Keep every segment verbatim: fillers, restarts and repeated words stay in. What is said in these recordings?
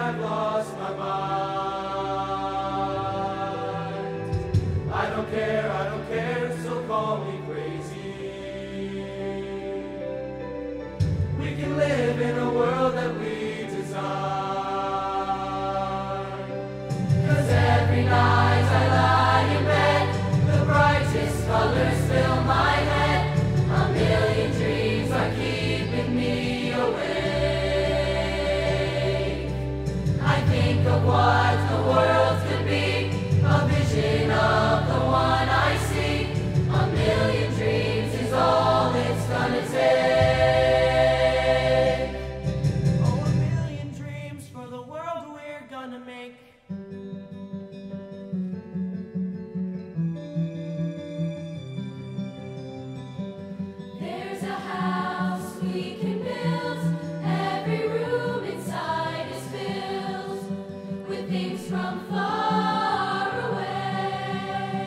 I've lost my mind. I don't care, I don't care, so call me crazy. We can live in a world that we design. 'Cause every night I lie in bed, the brightest colors fill my head. A million dreams are keeping me awake. I think of what the world could be, a vision of the one I see. A million dreams is all it's gonna take. Oh, a million dreams for the world we're gonna make. There's a house we can build. Every room inside is filled with things from far away.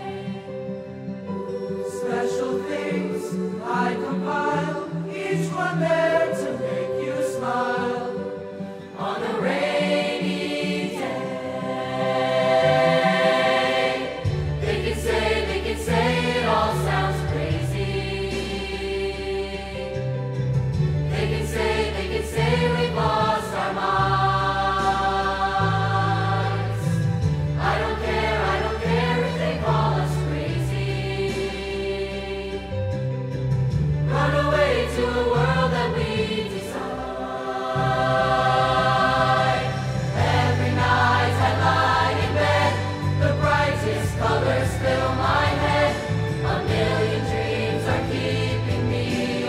Special things I compile, each one there to make you smile on a rainy day. They can say, they can say it all sounds crazy. They can say, they can say we've lost our minds. I don't care, I don't care if they call us crazy. Run away to a world that we design. Every night I lie in bed, the brightest colors fill my head. A million dreams are keeping me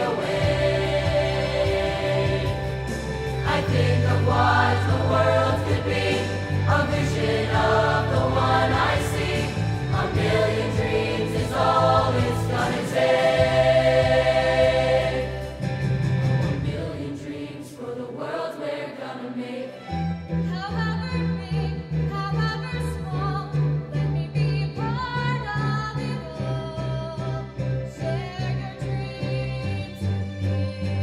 awake. I think of what the world could be, a vision of the one I see. A million dreams is all it's gonna take. A million dreams for the world we're gonna make. However big, however small, let me be a part of it all. Share your dreams with me.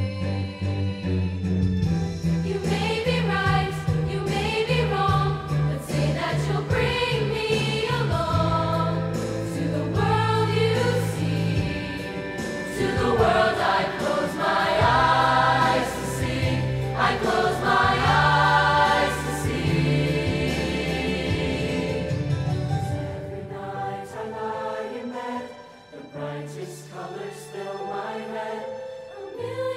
You may be right, you may be wrong, but say that you'll bring me along to the world you see, to the world I close my eyes to see. I close my eyes to see. Every night I lie in bed, the brightest colors fill my head. A million